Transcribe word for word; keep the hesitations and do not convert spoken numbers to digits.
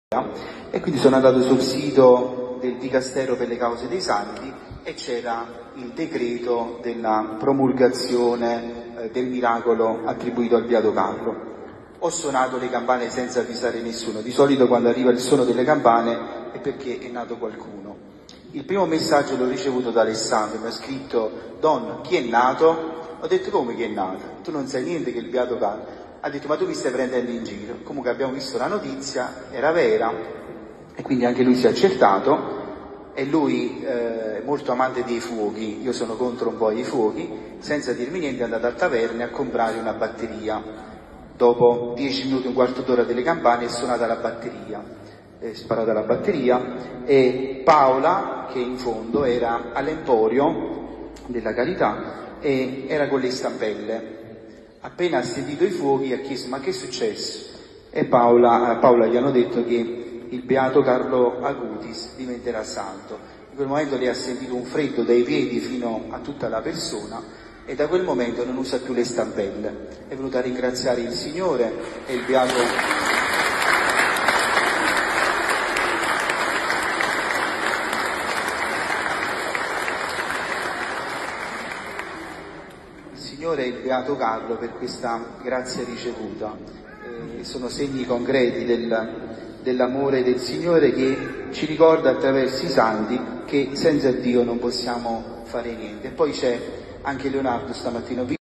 E quindi sono andato sul sito del Dicastero per le cause dei santi e c'era il decreto della promulgazione eh, del miracolo attribuito al Beato Carlo. Ho suonato le campane senza avvisare nessuno. Di solito quando arriva il suono delle campane è perché è nato qualcuno. Il primo messaggio l'ho ricevuto da Alessandro, mi ha scritto: Don, chi è nato? Ho detto: come chi è nato? Tu non sai niente che il Beato Carlo. Ha detto: ma tu mi stai prendendo in giro. Comunque abbiamo visto la notizia, era vera, e quindi anche lui si è accertato. E lui, eh, molto amante dei fuochi, io sono contro un po' i fuochi, senza dirmi niente è andato a taverne a comprare una batteria. Dopo dieci minuti, un quarto d'ora delle campane è suonata la batteria, è sparata la batteria, e Paola, che in fondo era all'Emporio della Carità e era con le stampelle. Appena ha sentito i fuochi ha chiesto: ma che è successo? E Paola, Paola gli hanno detto che il Beato Carlo Acutis diventerà santo. In quel momento lei ha sentito un freddo dai piedi fino a tutta la persona e da quel momento non usa più le stampelle. È venuta a ringraziare il Signore e il Beato... il Signore e il Beato Carlo per questa grazia ricevuta. Eh, sono segni concreti del... dell'amore del Signore, che ci ricorda attraverso i santi che senza Dio non possiamo fare niente. E poi c'è anche Leonardo stamattina.